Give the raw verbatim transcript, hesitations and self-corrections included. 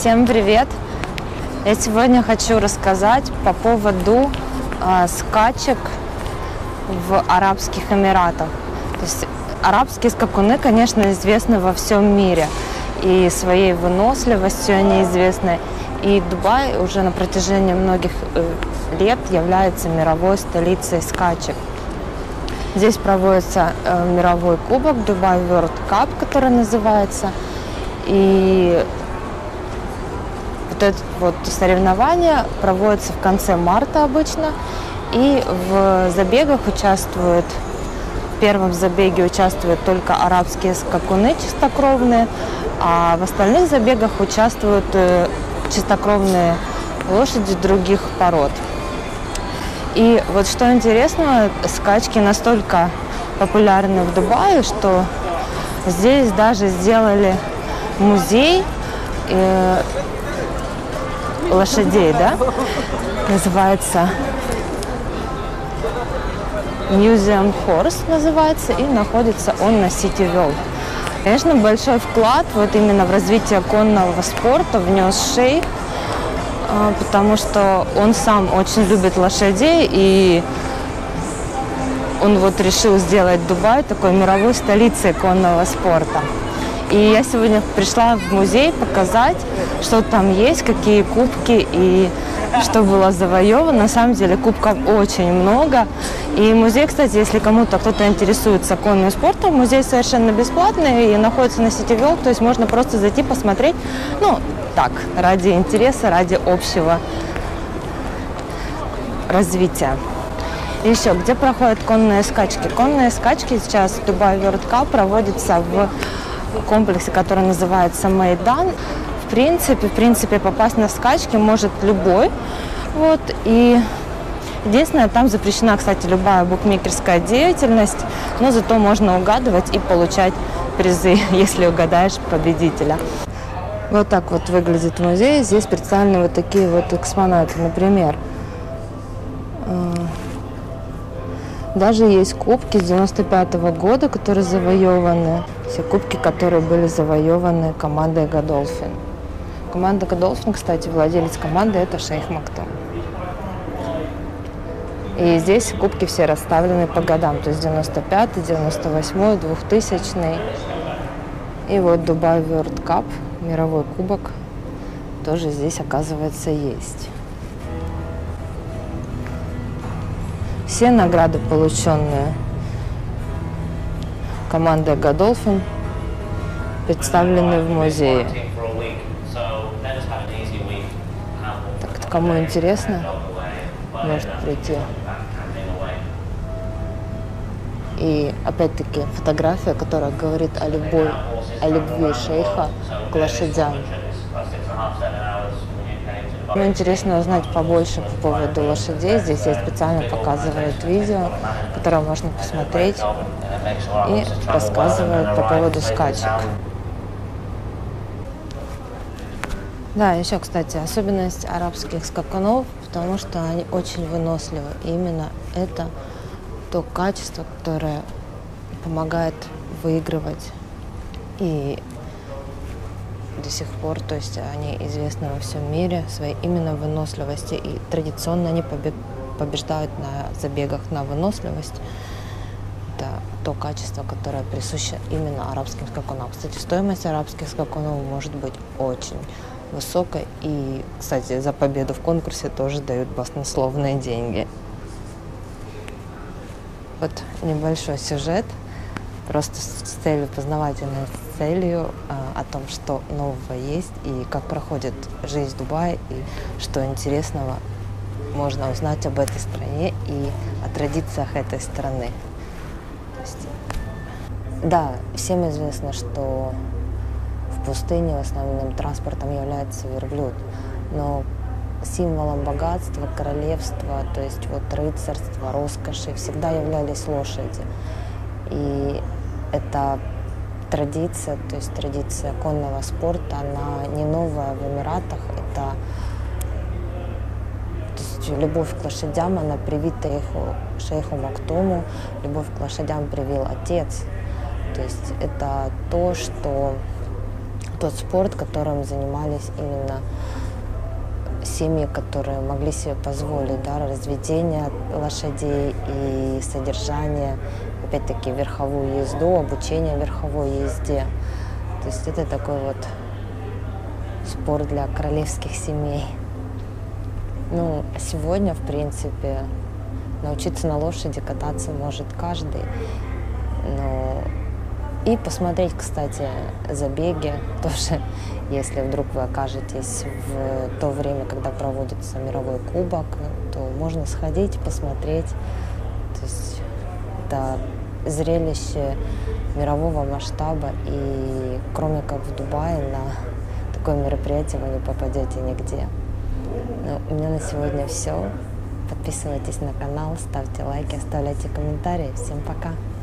Всем привет! Я сегодня хочу рассказать по поводу э, скачек в Арабских Эмиратах. То есть арабские скакуны, конечно, известны во всем мире. И своей выносливостью они известны. И Дубай уже на протяжении многих лет является мировой столицей скачек. Здесь проводится э, мировой кубок Dubai World Cup, который называется. И вот это вот соревнование проводится в конце марта обычно. И в забегах участвуют, в первом забеге участвуют только арабские скакуны чистокровные, а в остальных забегах участвуют э, чистокровные лошади других пород. И вот что интересно, скачки настолько популярны в Дубае, что здесь даже сделали музей э, лошадей, да? Называется Museum Horse, называется, и находится он на City World. Конечно, большой вклад вот именно в развитие конного спорта внес шейх, потому что он сам очень любит лошадей, и он вот решил сделать Дубай такой мировой столицей конного спорта. И я сегодня пришла в музей показать, что там есть, какие кубки и что было завоевано. На самом деле кубков очень много. И музей, кстати, если кому-то кто-то интересуется конным спортом, музей совершенно бесплатный и находится на City World, то есть можно просто зайти посмотреть, ну, так, ради интереса, ради общего развития. И еще, где проходят конные скачки? Конные скачки сейчас в Dubai World Cup проводятся в комплексе, который называется Мейдан. В принципе, в принципе, попасть на скачки может любой. Вот, и единственное, там запрещена, кстати, любая букмекерская деятельность, но зато можно угадывать и получать призы, если угадаешь победителя. Вот так вот выглядит музей. Здесь представлены вот такие вот экспонаты. Например, даже есть кубки с девяносто пятого года, которые завоеваны. Все кубки, которые были завоеваны командой Godolphin. Команда Godolphin, кстати, владелец команды — это шейх Мактум. И здесь кубки все расставлены по годам. То есть девяносто пятый, девяносто восьмой, двухтысячный. И вот Dubai World Cup, мировой кубок, тоже здесь, оказывается, есть. Все награды, полученные командой Godolphin, представлены в музее. Так, кому интересно, может прийти. И опять-таки фотография, которая говорит о любой, о любви шейха к лошадям. Ну, интересно узнать побольше по поводу лошадей. Здесь я специально показывают видео, которое можно посмотреть, и рассказывают по поводу скачек. Да, еще, кстати, особенность арабских скакунов, потому что они очень выносливы. И именно это то качество, которое помогает выигрывать. И до сих пор, то есть они известны во всем мире своей именно выносливости. И традиционно они побеждают на забегах на выносливость. Это то качество, которое присуще именно арабским скакунам. Кстати, стоимость арабских скакунов может быть очень высокой. И, кстати, за победу в конкурсе тоже дают баснословные деньги. Вот небольшой сюжет, просто с целью, познавательной целью а, о том, что нового есть и как проходит жизнь в Дубае, и что интересного можно узнать об этой стране и о традициях этой страны. То есть, да, всем известно, что в пустыне основным транспортом является верблюд, но символом богатства, королевства, то есть вот рыцарства, роскоши всегда являлись лошади. И эта традиция, то есть традиция конного спорта, она не новая в Эмиратах. Это, то есть любовь к лошадям, она привита шейху, шейху Мактуму, любовь к лошадям привил отец. То есть это то, что тот спорт, которым занимались именно семьи, которые могли себе позволить, да, разведение лошадей и содержание, опять-таки, верховую езду, обучение верховой езде. То есть это такой вот спорт для королевских семей. Ну, сегодня, в принципе, научиться на лошади кататься может каждый. Но и посмотреть, кстати, забеги тоже, если вдруг вы окажетесь в то время, когда проводится мировой кубок, то можно сходить, посмотреть. То есть это зрелище мирового масштаба, и кроме как в Дубае на такое мероприятие вы не попадете нигде. Ну, у меня на сегодня все. Подписывайтесь на канал, ставьте лайки, оставляйте комментарии. Всем пока!